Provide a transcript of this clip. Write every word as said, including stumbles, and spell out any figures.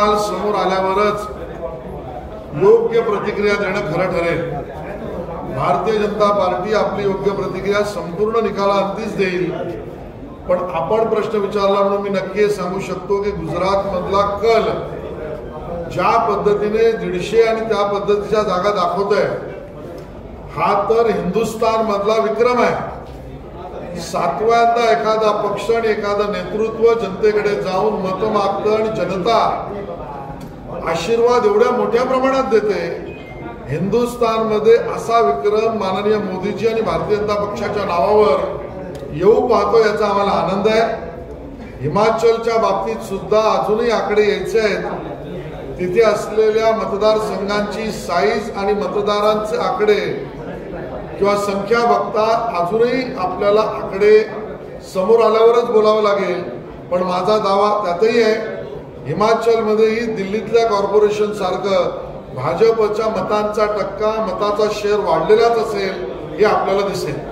निकाल समोर आल्यावरच योग्य प्रतिक्रिया देणं खरं ठरेल। भारतीय जनता पार्टी आपली योग्य प्रतिक्रिया संपूर्ण निकालांतीच देईल, पण आपण प्रश्न विचारला म्हणून मी नक्की सांगू शकतो की गुजरात मधला कल ज्या पद्धतीने दीडशे आणि त्या पद्धतीच्या जागा दाखवतोय हा तर हिंदुस्थान मधला विक्रम आहे। सातव्यांदा एखादा पक्ष आणि एखादा नेतृत्व जनतेकडे जाऊन मत मागतं आणि जनता आशीर्वाद एवढ्या मोठ्या प्रमाणात देते। हिंदुस्थान मध्ये असा विक्रम माननीय मोदीजी आणि भारतीय जनता पक्षाच्या नावावर येऊ पाहतो याचा आम्हाला आनंद आहे। हिमाचलच्या बाबतीत सुद्धा अजूनही आकडे यायचे आहेत। तिथे असलेल्या मतदारसंघांची साईज आणि मतदारांचे आकडे किंवा संख्या बघता अजूनही आपल्याला आकडे समोर आल्यावरच बोलावं लागेल, पण माझा दावा त्यातही आहे हिमाचलमध्येही दिल्लीतल्या कॉर्पोरेशन सारखं भाजपच्या मतांचा टक्का मताचा शेअर वाढलेलाच असेल हे आपल्याला दिसेल।